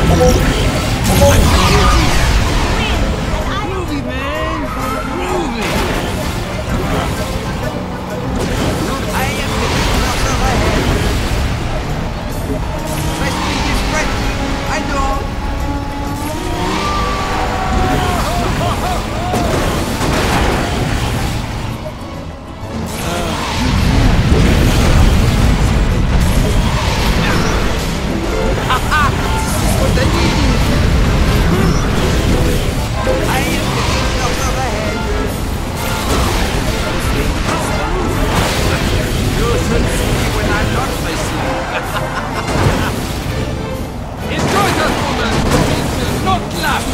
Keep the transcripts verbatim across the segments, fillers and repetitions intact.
Groovy, man! Groovy! I am the clock of ahead. My speed is right. I know. Ha-ha! This is what I needed. I am the clock of ahead. You should see me when I'm not listening. Enjoy that moment! It will not last!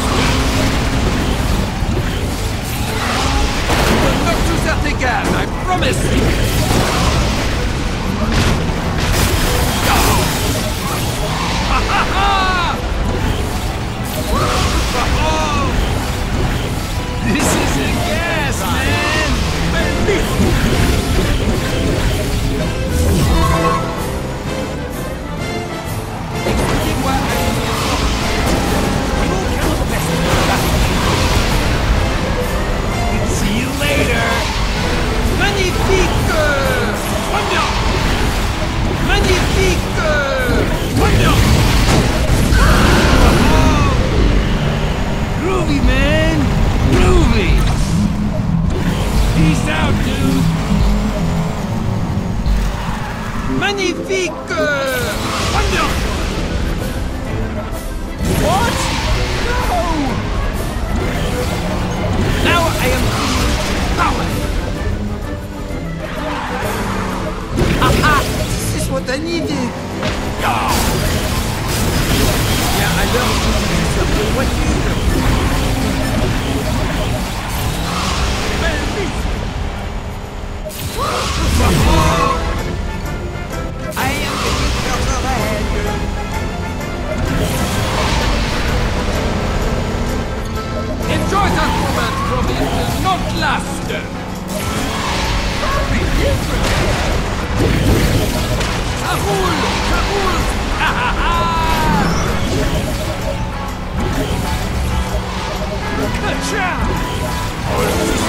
We'll not choose that again, I promise! Ha ha ha! This is a gas, man! Expliquez-moi See you later! Magnifique! Wonder! Magnifique! Wonder! Groovy, man! Groovy! Peace out, dude! Magnifique! Wonder! What? No! Now I am feeling power! Aha! This is what I needed! Oh. Yeah, I love something. What do you do? I am the king of ahead. Enjoy that moment, for it will not last. Very different. Ça roule, ça roule. Ha ha ha. Ciao.